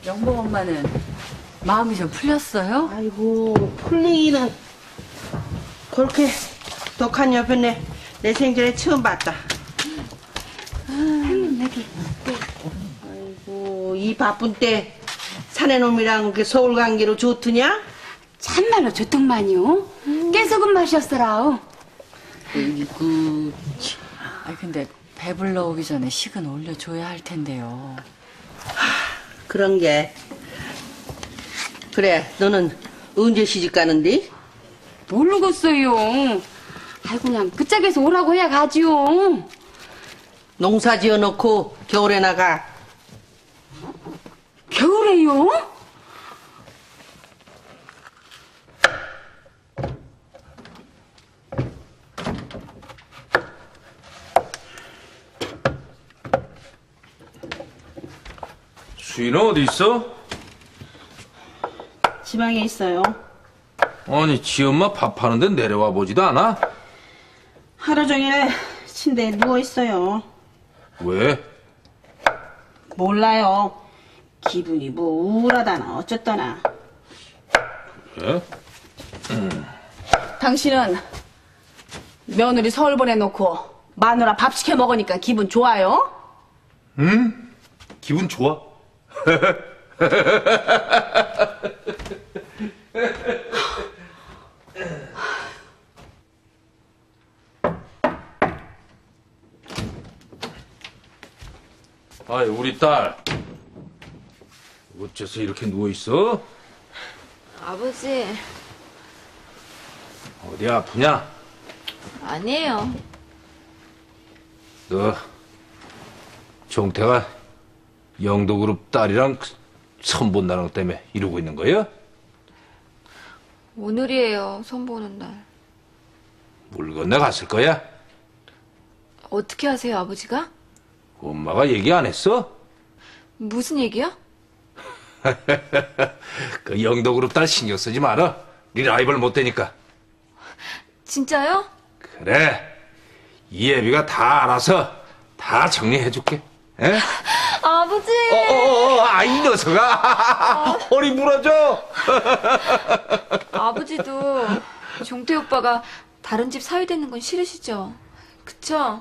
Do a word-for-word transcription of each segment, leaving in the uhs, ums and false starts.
영봉 엄마는 마음이 좀 풀렸어요? 아이고, 풀리기는 그렇게 독한 여편네 내 생전에 처음 봤다. 음, 여기. 아이고, 이 바쁜 때 사내 놈이랑 그 서울 관계로 좋더냐? 참말로 좋더만요. 음. 깨소금 맛이었어라. 아이고. 아 근데 배불러 오기 전에 식은 올려줘야 할 텐데요. 그런 게. 그래, 너는 언제 시집 가는데? 모르겠어요. 아이고 그냥 그 짝에서 오라고 해야 가지요. 농사 지어놓고 겨울에 나가. 겨울에요? 수인은 어디 있어? 지방에 있어요. 아니 지 엄마 밥하는데 내려와 보지도 않아? 하루 종일 침대에 누워있어요. 왜? 몰라요. 기분이 뭐 우울하다나 어쨌다나. 예? 당신은 며느리 서울 보내놓고 마누라 밥 시켜 먹으니까 기분 좋아요? 응? 기분 좋아? 아이 우리 딸 어째서 이렇게 누워있어? 아버지, 어디 아프냐? 아니에요. 너 종태가 영도그룹 딸이랑 선본다는 것 때문에 이러고 있는 거야? 오늘이에요, 선보는 날. 물 건너 갔을 거야? 어떻게 하세요, 아버지가? 엄마가 얘기 안 했어? 무슨 얘기요? 그 영도그룹 딸 신경 쓰지 마라. 네 라이벌 못 되니까. 진짜요? 그래. 이예비가 다 알아서 다 정리해줄게. 에? 아버지! 어어어, 아이 녀석아. 허리 부러져. 아버지도 종태 오빠가 다른 집 사위 되는 건 싫으시죠? 그쵸?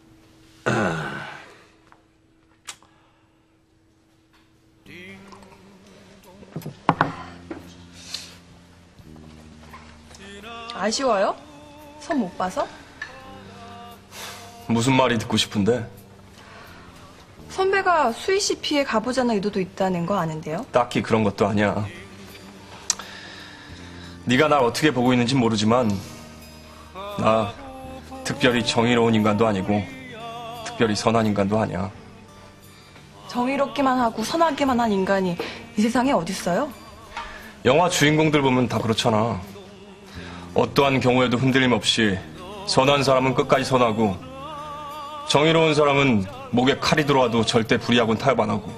아쉬워요? 선 못 봐서? 무슨 말이 듣고 싶은데? 선배가 수희 씨 피해 가보자는 의도도 있다는 거 아는데요? 딱히 그런 것도 아니야. 네가 날 어떻게 보고 있는지 모르지만 나 특별히 정의로운 인간도 아니고 특별히 선한 인간도 아니야. 정의롭기만 하고 선하기만 한 인간이 이 세상에 어딨어요? 영화 주인공들 보면 다 그렇잖아. 어떠한 경우에도 흔들림 없이 선한 사람은 끝까지 선하고 정의로운 사람은 목에 칼이 들어와도 절대 불의하고는 타협 안 하고.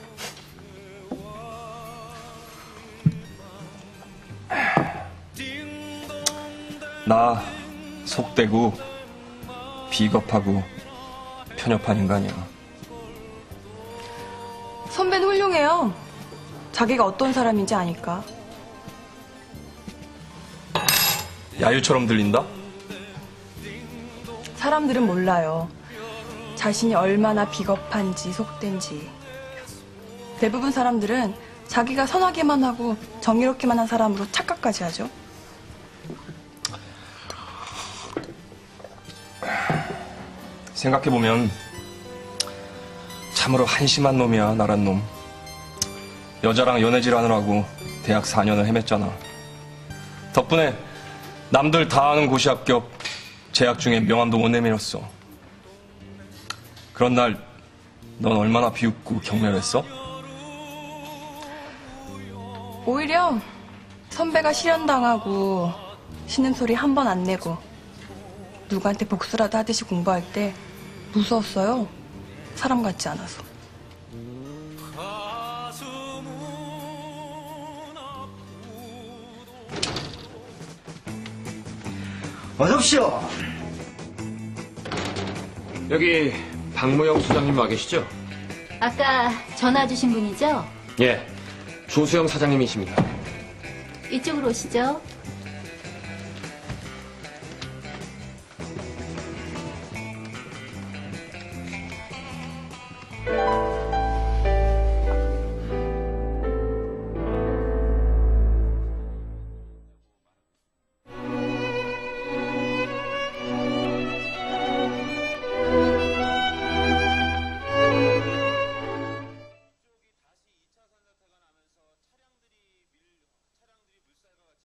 나 속되고 비겁하고 편협한 인간이야. 선배는 훌륭해요. 자기가 어떤 사람인지 아니까. 야유처럼 들린다? 사람들은 몰라요. 자신이 얼마나 비겁한지 속된지. 대부분 사람들은 자기가 선하기만 하고 정의롭기만 한 사람으로 착각까지 하죠. 생각해보면 참으로 한심한 놈이야, 나란 놈. 여자랑 연애질 하느라고 대학 사 년을 헤맸잖아. 덕분에 남들 다 아는 고시 합격, 재학 중에 명함도 못 내밀었어. 그런 날 넌 얼마나 비웃고 경멸했어? 오히려 선배가 실현당하고 신음소리 한 번 안 내고 누구한테 복수라도 하듯이 공부할 때 무서웠어요. 사람 같지 않아서. 어서 오십시오. 여기 박무영 수장님 와 계시죠? 아까 전화 주신 분이죠? 예, 조수영 사장님이십니다. 이쪽으로 오시죠.